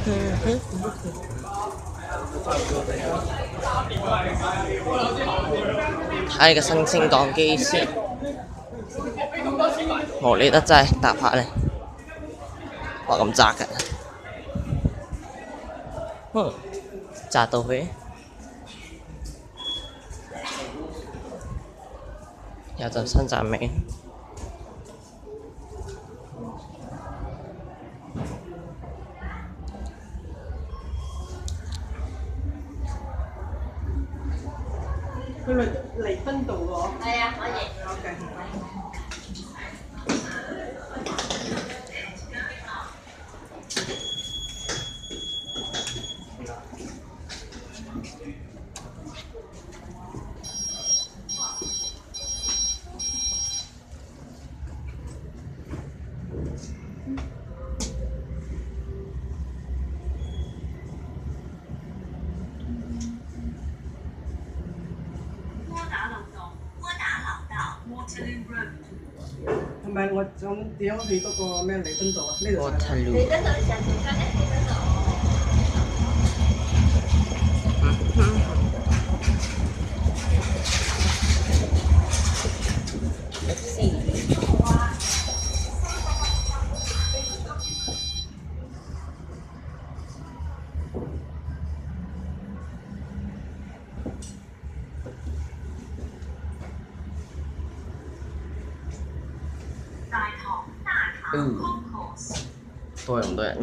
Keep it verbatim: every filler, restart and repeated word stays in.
嗯哼，睇個新鮮港機先，無理得滯搭下咧，哇咁窄嘅，嗯，窄到去，有陣新站味。 佢咪彌敦道喎？ 係啊，可以。 OK。係咪我想點去嗰個咩彌敦道啊？呢度就係。 彌敦道上條街咧，彌敦道。 嗯，多人多人。